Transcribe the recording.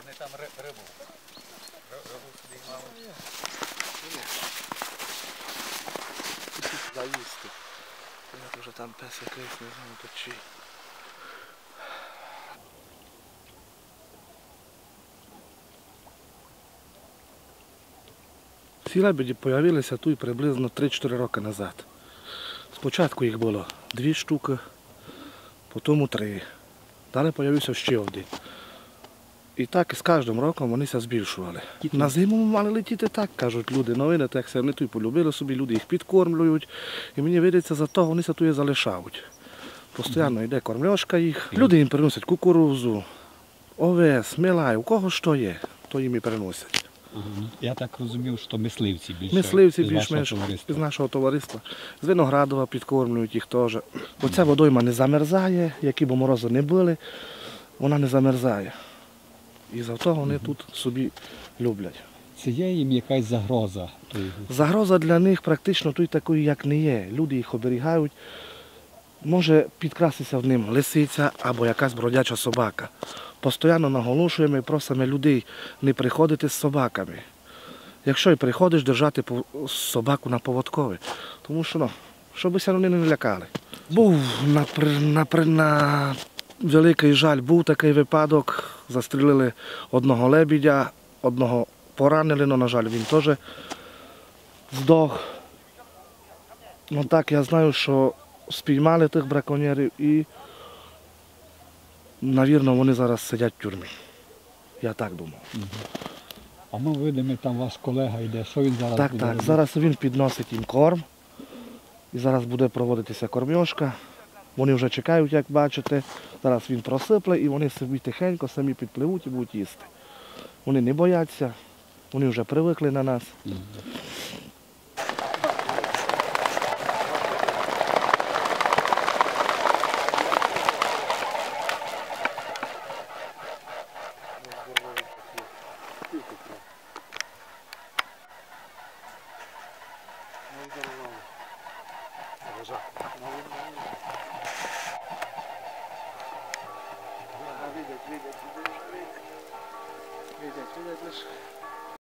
Вони там рибу. Рибу собі мали. Заїсти. Це вже там пес якийсь, не знаю, то чий. Ці лебеді з'явилися тут приблизно 3-4 роки назад. Спочатку їх було 2 штуки, потім 3. Далі з'явився ще один. І так з кожним роком вони все збільшували. На зиму мали летіти так, кажуть люди. Ну, видите, як вони тут полюбили собі, люди їх підкормлюють. І мені видається, за того вони тут і залишають. Постійно йде кормльошка їх. Люди їм приносять кукурудзу, овес, милай, у кого що є, то їм і приносять. Я так розумів, що мисливці більше. Мисливці більш-менш з нашого товариства. З Виноградова підкормлюють їх теж. Бо ця водойма не замерзає, які б морози не були, вона не замерзає. І за того вони тут собі люблять. Це є їм якась загроза? Загроза для них практично тут такої, як не є. Люди їх оберігають. Може підкрастися в ним лисиця або якась бродяча собака. Постійно наголошуємо і просимо людей не приходити з собаками. Якщо і приходиш, держати собаку на поводкові. Тому що, щоби вони не лякали. Був на великий жаль, був такий випадок. Застрілили одного лебідя, одного поранили, але, на жаль, він теж здох. Ну так, я знаю, що спіймали тих браконьєрів і, мабуть, вони зараз сидять в тюрмі. Я так думав. А ми видимо, там ваш колега йде. Що він зараз буде робити? Зараз він підносить їм корм. І зараз буде проводитися кормьошка. Вони вже чекають, як бачите. Зараз він просипле і вони собі тихенько самі підпливуть і будуть їсти. Вони не бояться, вони вже привикли на нас. Видять лише.